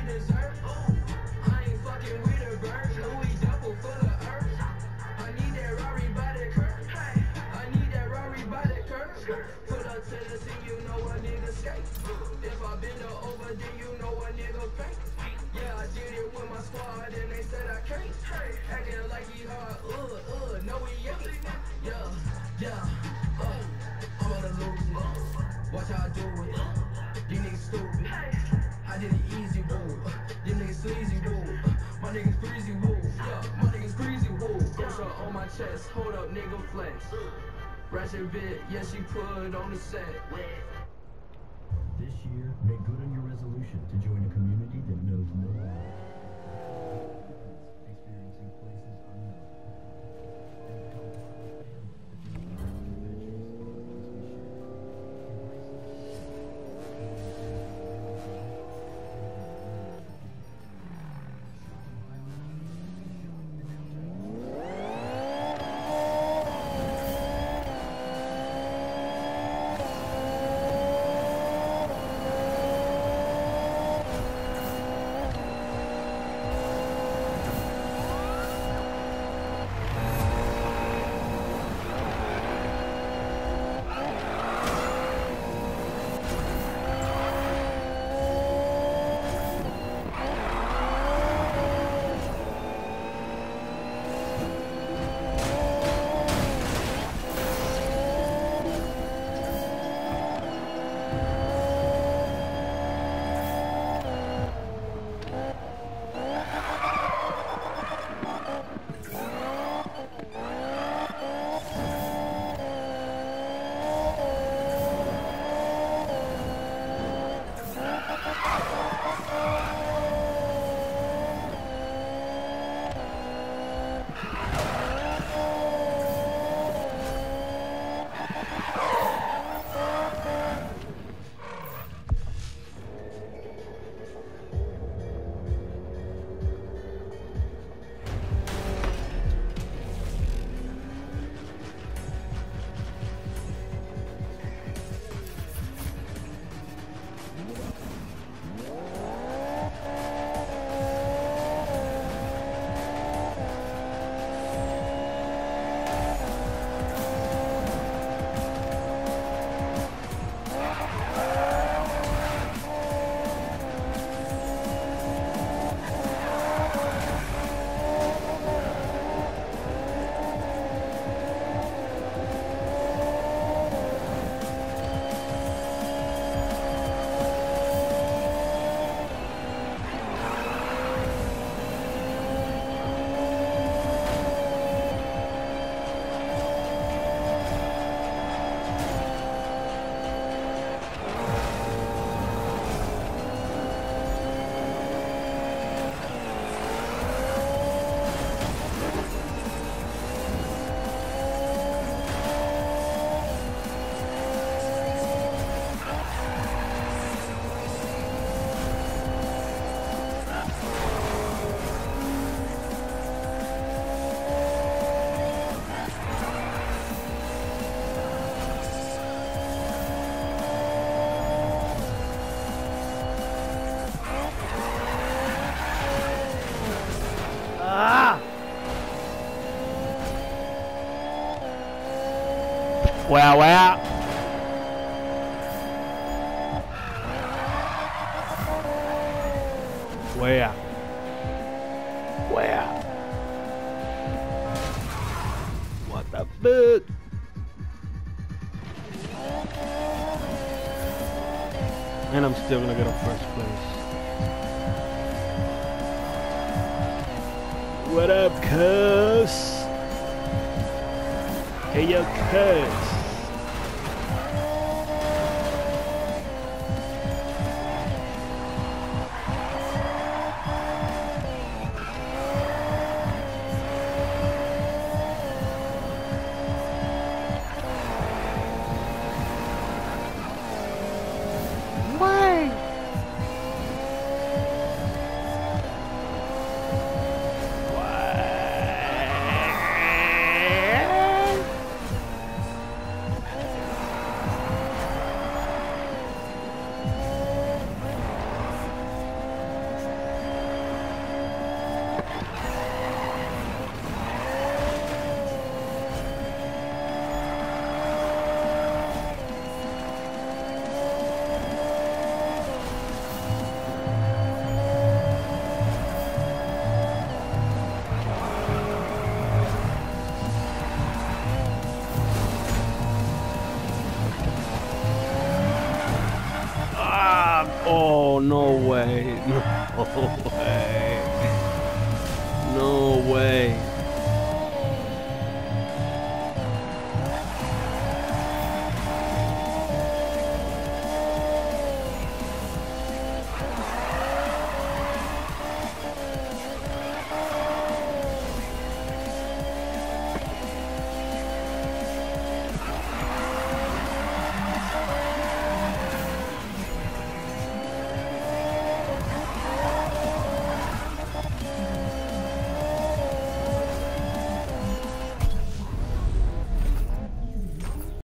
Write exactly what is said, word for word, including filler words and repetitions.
dessert. I ain't fucking with a bird. Louis double full of earth. I need that Rari by the curb. I need that Rari by the curb. Pull up to the scene, you know a nigga skate. If I bend her over, then you know a nigga fake. Yeah, I did it with my squad and they said I can't. Acting like he hard, uh, uh, no he ain't. Yeah, yeah, uh, I'm gonna lose it. Watch how I do it. These niggas stupid. I did it easy, woo. These niggas sleazy, woo. My niggas greasy, woo. Yeah, my niggas greasy, woo. Pressure on my chest, hold up, nigga flex. Ratchet bit, yeah, she put on the set. This year, make good on your resolution to join a community that knows no one. Experiencing places unknown. And help our family that these adventures must be Wow, wow. Where? Where? What the fuck? And I'm still gonna get a first place. What up, cuz? Hey, yo, cuz. Oh, no way. No way. No way.